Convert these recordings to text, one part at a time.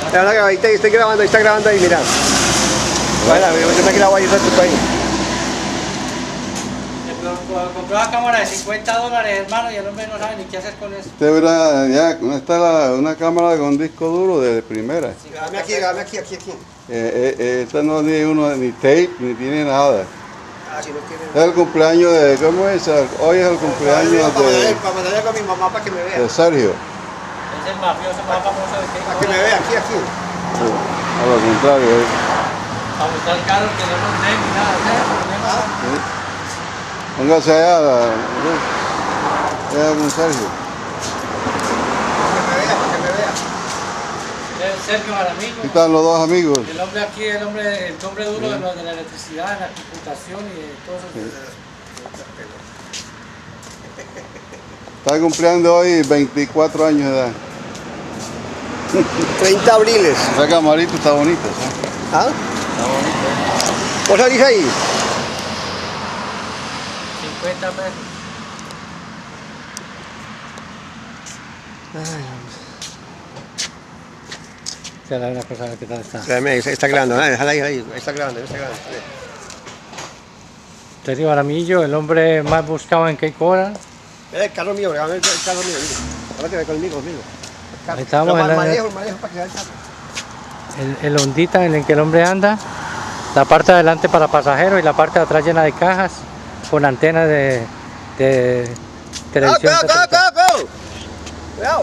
Ahorita estoy grabando, ahí está grabando ahí, mira. Bueno, yo me grabo ahí un ratito ahí. Compró la cámara de $50, hermano, y el hombre no sabe ni qué hacer con eso. Usted verá, ya, está una cámara con disco duro de primera. Sí, grábame aquí. Esta no tiene ni tape, ni tiene nada. Ah, si no tiene. Es el cumpleaños de, ¿cómo es? Hoy es el cumpleaños Para mandarle con mi mamá para que me vea. de Sergio. Es el mafioso más famoso de Para que me vea, aquí. A lo contrario. Para buscar carros que no nos den ni nada. Sí. Póngase allá, con Sergio. Para que me vea. Sergio Jaramillo. Aquí están los dos amigos. El hombre aquí, el hombre duro de la electricidad, de la computación y de todo eso. Está cumpliendo hoy 24 años de edad. 30 abriles. Esa camarita está bonita, ¿sí? ¿Ah? Está bonita. ¿Vos salís ahí? 50 pesos. Ya la una cosa que tal está. Está grabando, déjala ahí, está grabando. Sergio Jaramillo, el hombre más buscado en Cape Coral. El carro mío, grabame el carro mío. Ahora que ve conmigo. Ahí estamos en manejo para que vea el carro. el hondita en el que el hombre anda, la parte de adelante para pasajeros y la parte de atrás llena de cajas con antenas de televisión. Cuidado.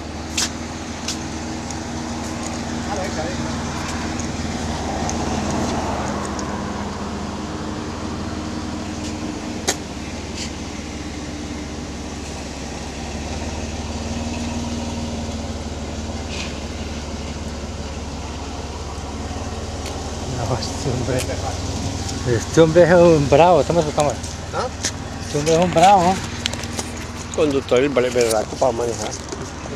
No, este hombre es un bravo, toma su cámara. ¿Ah? Este hombre es un bravo. Conductor, vale, verdad, para manejar.